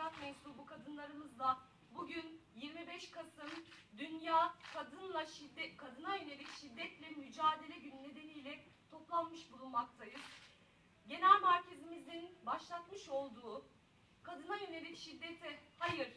hayat mensubu kadınlarımızla bugün 25 Kasım Dünya Kadına Yönelik Şiddetle Mücadele Günü nedeniyle toplanmış bulunmaktayız. Genel merkezimizin başlatmış olduğu Kadına Yönelik Şiddete Hayır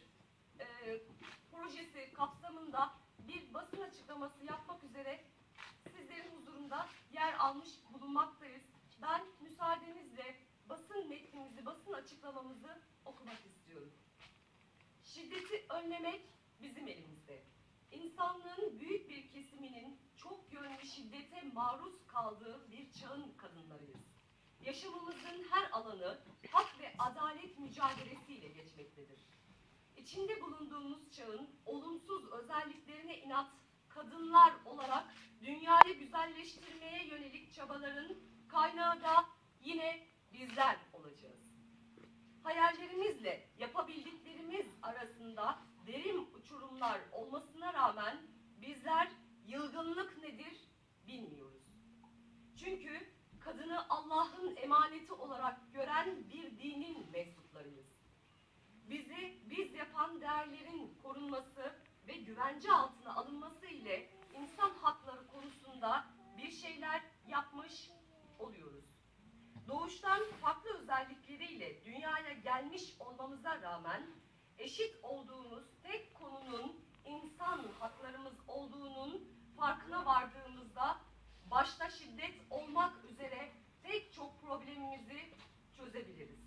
projesi kapsamında bir basın açıklaması yapmak üzere sizlerin huzurunda yer almış bulunmaktayız. Ben müsaadenizle basın metnimizi, basın açıklamamızı okumak istiyorum. Şiddeti önlemek bizim elimizde. İnsanlığın büyük bir kesiminin çok yönlü şiddete maruz kaldığı bir çağın kadınlarıyız. Yaşamımızın her alanı hak ve adalet mücadelesiyle geçmektedir. İçinde bulunduğumuz çağın olumsuz özelliklerine inat kadınlar olarak dünyayı güzelleştirmeye yönelik çabaların kaynağı da yine bizler olacağız. Hayallerimizle yapabildiklerimiz arasında derin uçurumlar olmasına rağmen bizler yılgınlık nedir bilmiyoruz. Çünkü kadını Allah'ın emaneti olarak gören bir dinin mensuplarıyız. Bizi biz yapan değerlerin korunması ve güvence altına alınması ile insan hakları konusunda bir şeyler yapmış oluyoruz. Doğuştan farklı özellikleriyle dünyaya gelmiş olmamıza rağmen eşit olduğumuz tek konunun insan haklarımız olduğunun farkına vardığımızda başta şiddet olmak üzere pek çok problemimizi çözebiliriz.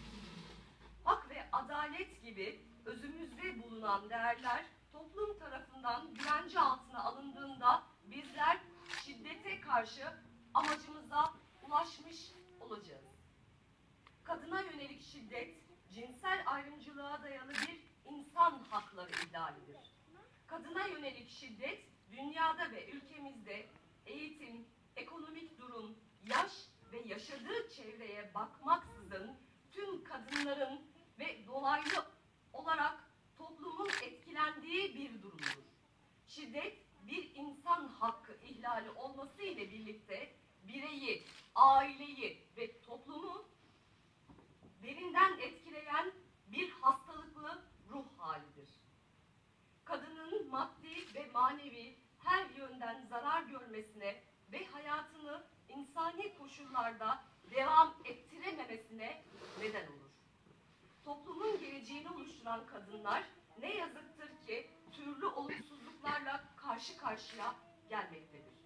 Hak ve adalet gibi özümüzde bulunan değerler toplum tarafından güvence altına alındığında bizler şiddete karşı amacımıza ulaşmış olacağız. Kadına yönelik şiddet, cinsel ayrımcılığa dayalı bir insan hakları ihlalidir. Kadına yönelik şiddet, dünyada ve ülkemizde eğitim, ekonomik durum, yaş ve yaşadığı çevreye bakmaksızın tüm kadınların ve dolaylı olarak toplumun etkilendiği bir durumdur. Şiddet bir insan hakkı ihlali olması ile birlikte bireyi, aileyi ve toplumu derinden etkileyen bir hastalıklı ruh halidir. Kadının maddi ve manevi her yönden zarar görmesine ve hayatını insani koşullarda devam ettirememesine neden olur. Toplumun geleceğini oluşturan kadınlar ne yazıktır ki türlü olumsuzluklarla karşı karşıya gelmektedir.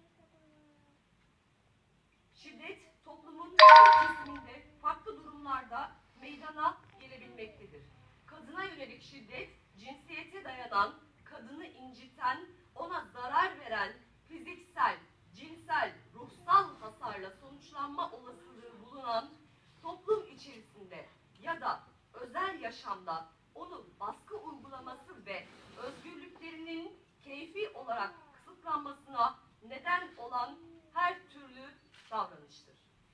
Şiddet toplumun her kesiminde farklı durumlarda meydana gelebilmektedir. Kadına yönelik şiddet, cinsiyete dayanan, kadını inciten, ona zarar veren fiziksel, cinsel, ruhsal hasarla sonuçlanma olasılığı bulunan toplum içerisinde ya da özel yaşamda onu baskı uygulaması ve özgürlüklerinin keyfi olarak kısıtlanmasına neden olan her türlü davranıştır.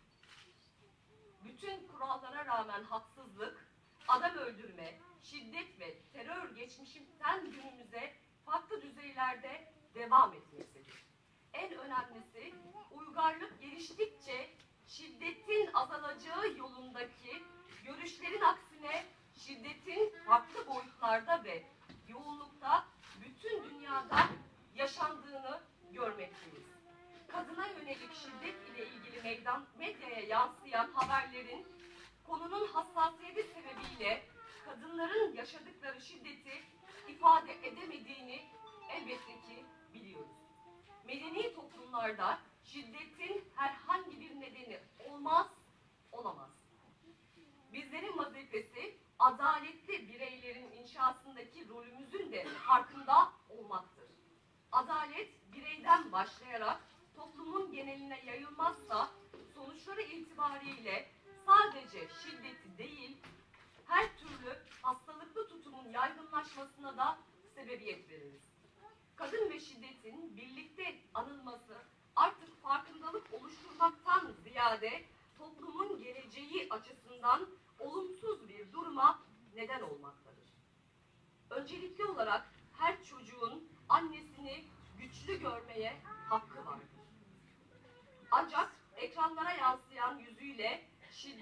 Bütün kurallara rağmen haksızlık, adam öldürme, şiddet ve terör geçmişinden günümüze farklı düzeylerde devam etmektedir. En önemlisi uygarlık geliştikçe şiddetin azalacağı yolundaki görüşlerin aksine şiddetin farklı boyutlarda ve yoğunlukta bütün dünyada yaşandığını görmekteyiz. Kadına yönelik şiddet ile ilgili medyaya yansıyan haberlerin konunun hassasiyeti sebebiyle kadınların yaşadıkları şiddeti ifade edemediğini elbette ki biliyoruz. Medeni toplumlarda şiddetin herhangi bir nedeni olmaz, olamaz. Bizlerin vazifesi adaletli bireylerin inşasındaki rolümüzün de farkında olmaktır. Adalet bireyden başlayarak toplumun geneline yayılmazsa sonuçları itibariyle sadece şiddeti değil, her türlü hastalıklı tutumun yaygınlaşmasına da sebebiyet veririz. Kadın ve şiddetin birlikte anılması artık farkındalık oluşturmaktan ziyade toplumun geleceği açısından olumsuz bir duruma neden olmaktadır. Öncelikli olarak her çocuğun annesini güçlü görmeye hakkı vardır. Ancak ekranlara yansıyan yüzüyle şiddet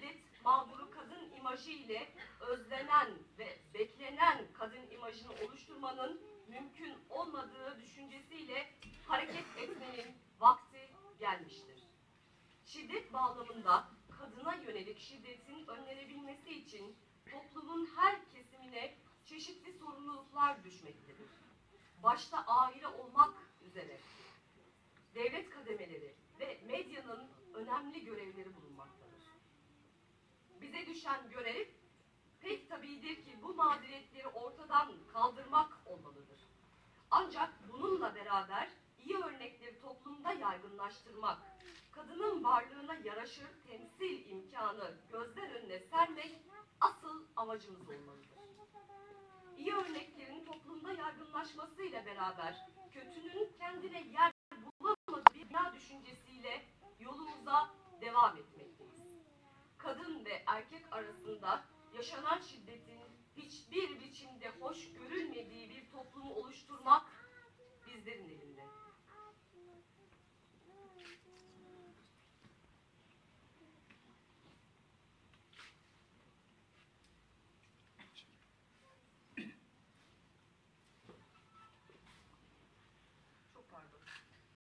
mağduru kadın imajı ile özlenen ve beklenen kadın imajını oluşturmanın mümkün olmadığı düşüncesiyle hareket etmenin vakti gelmiştir. Şiddet bağlamında kadına yönelik şiddetin önlenebilmesi için toplumun her kesimine çeşitli sorumluluklar düşmektedir. Başta aile olmak üzere devlet kademeleri ve medyanın önemli görevleri bulunmaktadır. Bize düşen görev pek tabidir ki bu mağduriyetleri ortadan kaldırmak olmalıdır. Ancak bununla beraber iyi örnekleri toplumda yaygınlaştırmak, kadının varlığına yaraşır temsil imkanı gözler önüne sermek asıl amacımız olmalıdır. İyi örneklerin toplumda yaygınlaşmasıyla beraber kötünün kendine yer bulamadığı bir dünya düşüncesiyle yolumuza devam etmekteyiz. Kadın ve erkek arasında yaşanan şiddetin